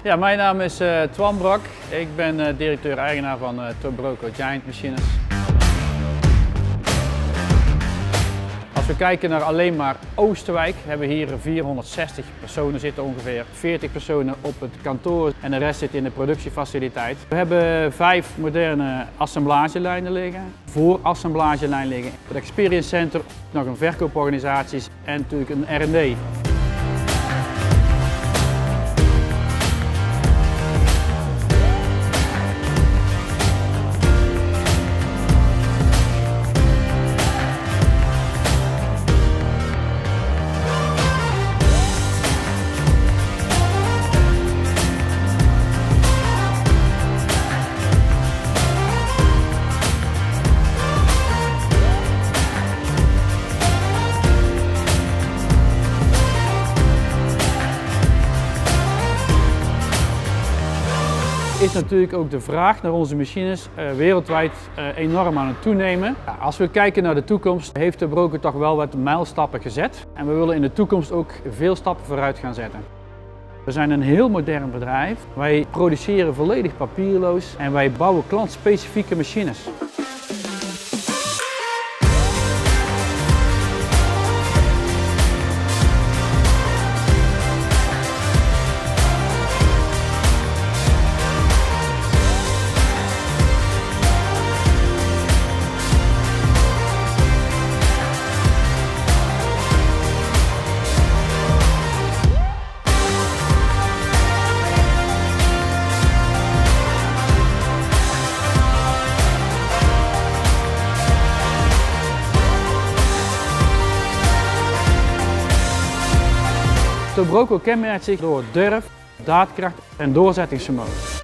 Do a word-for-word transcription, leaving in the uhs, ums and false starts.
Ja, mijn naam is uh, Twan Brak. Ik ben uh, directeur-eigenaar van uh, Tobroco Giant Machines. Als we kijken naar alleen maar Oosterwijk, hebben we hier vierhonderdzestig personen zitten ongeveer. veertig personen op het kantoor en de rest zit in de productiefaciliteit. We hebben vijf moderne assemblagelijnen liggen, voor assemblagelijn liggen, het Experience Center, nog een verkooporganisatie en natuurlijk een R en D. Is natuurlijk ook de vraag naar onze machines uh, wereldwijd uh, enorm aan het toenemen. Ja, als we kijken naar de toekomst, heeft Tobroco toch wel wat mijlstappen gezet. En we willen in de toekomst ook veel stappen vooruit gaan zetten. We zijn een heel modern bedrijf. Wij produceren volledig papierloos en wij bouwen klantspecifieke machines. Tobroco kenmerkt zich door durf, daadkracht en doorzettingsvermogen.